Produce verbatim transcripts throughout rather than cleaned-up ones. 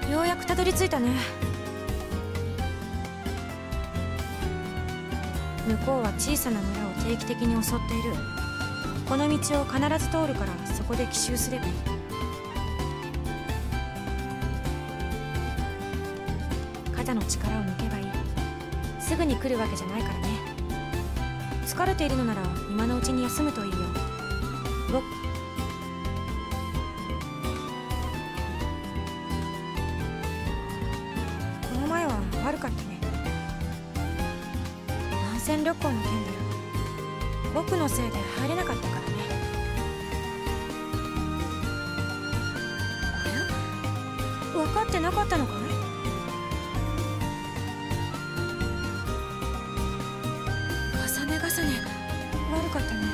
ようやくたどり着いたね。向こうは小さな村を定期的に襲っている。この道を必ず通るから、そこで奇襲すればいい。肩の力を抜けばいい。すぐに来るわけじゃないからね。疲れているのなら今のうちに休むといいよ。僕この前は悪かったね。南線旅行の件だよ。僕のせいで入れなかったからね。あれ？分かってなかったのかい？重ね重ね悪かったね。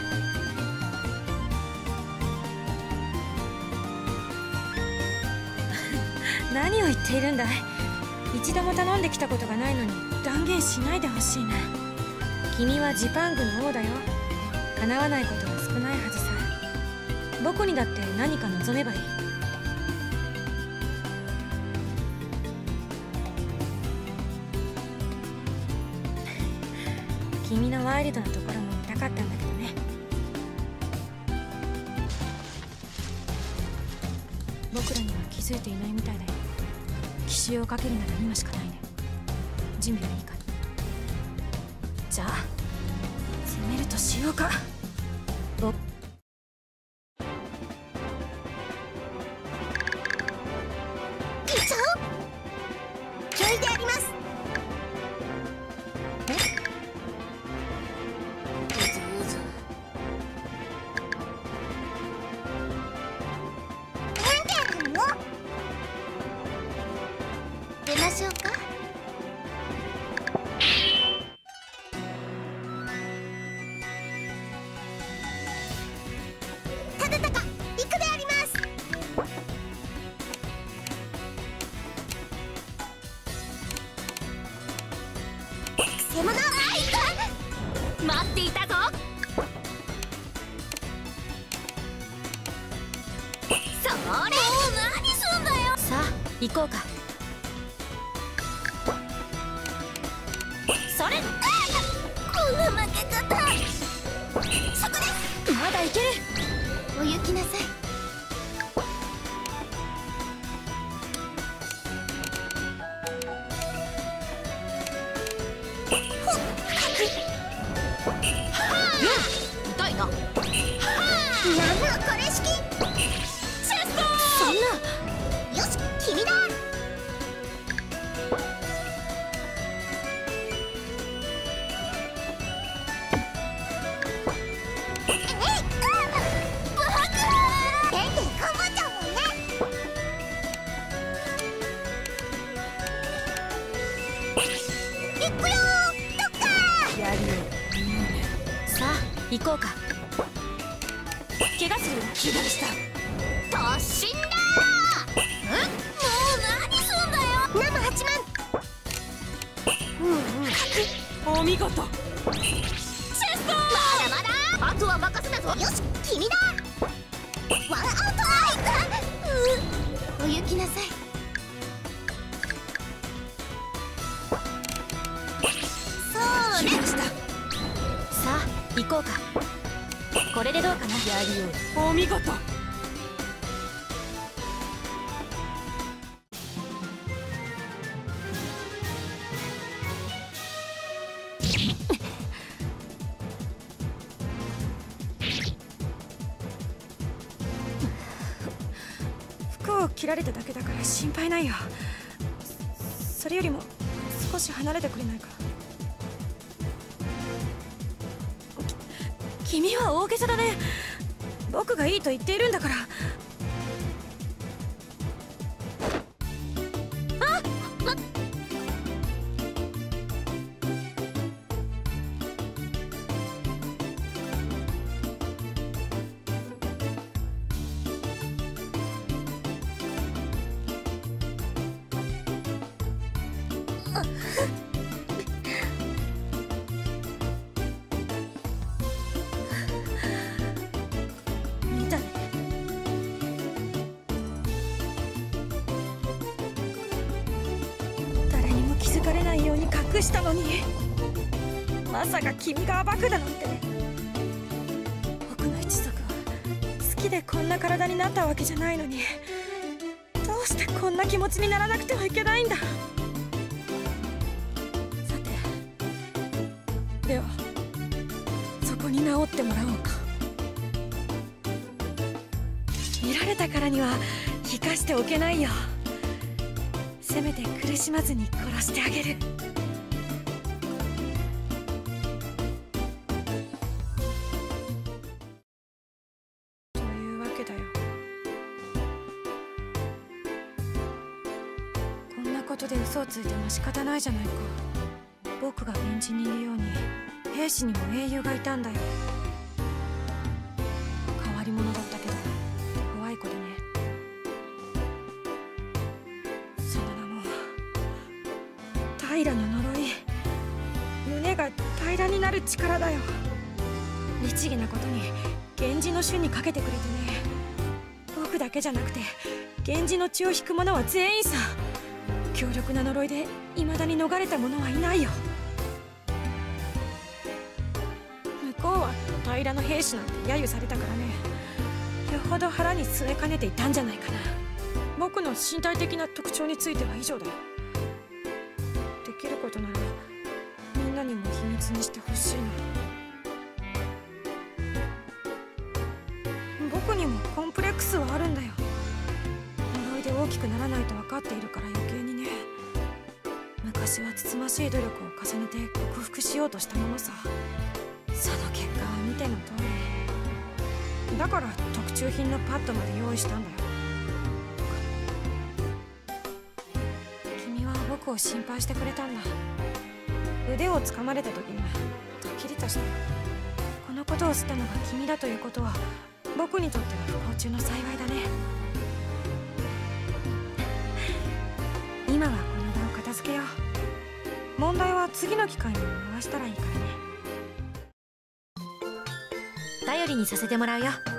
何を言っているんだい。一度も頼んできたことがないのに断言しないでほしいな。君はジパングの王だよ。叶わないことは少ないはずさ。僕にだって何か望めばいい。君のワイルドなところも見たかったんだけどね。僕らには気づいていないみたいだよ。奇襲をかけるなら今しかないね。準備はいいか？じゃあ攻めるとしようか。僕待っていたぞ。それ、もう何すんだよ。 さあ行こうか。 それ、こんな負け方。そこでまだいける。 お行きなさい。痛いな。なんだこれ式。チェスト。 そんな。 よし、君だ。えい、バカ。ペンで頑張っちゃうもんね。行くよー。どっか。 やるよ。さあ行こうか。怪我するよ。怪我した。 突進だー。ん？もう何すんだよ。生八万。 うんうん。お見事。 チェスト。まだまだ。あとは任せたぞ。よし、君だ。ワンアウト。うう。お行きなさい。そうね。 さあ行こうか。これでどうかな。やるよ。お見事。服を切られただけだから心配ないよ。それよりも少し離れてくれないか。君は大げさだね。僕がいいと言っているんだから。あっ、ま、見たね。 気づかれないように隠したのに、まさか君が暴くだなんて。僕の一族は好きでこんな体になったわけじゃないのに、どうしてこんな気持ちにならなくてはいけないんだ。さて、ではそこに治ってもらおうか。見られたからには生かしておけないよ。せめて苦しまずに殺してあげる。というわけだよ。こんなことで嘘をついても仕方ないじゃないか。僕が源氏にいるように兵士にも英雄がいたんだよ。変わり者だったけど怖い子でね。その名も平の呪い。胸が平らになる力だよ。律儀なことに源氏の衆にかけてくれてね。僕だけじゃなくて源氏の血を引く者は全員さ。強力な呪いで未だに逃れた者はいないよ。向こうは平の兵士なんて揶揄されたからね。よほど腹に据えかねていたんじゃないかな。僕の身体的な特徴については以上だよ。できることならみんなにも秘密にしてほしいな。僕にもコンプレックスはあるんだよ。呪いで大きくならないと分かっているから余計にね。昔はつつましい努力を重ねて克服しようとしたものさ。その結果は見ての通りだから、特注品のパッドまで用意したんだよ。君は僕を心配してくれたんだ。腕をつかまれた時にはドキリとしたよ。このことを知ったのが君だということは僕にとっては不幸中の幸いだね。今はこの場を片付けよう。問題は次の機会に回したらいいからね。 頼りにさせてもらうよ。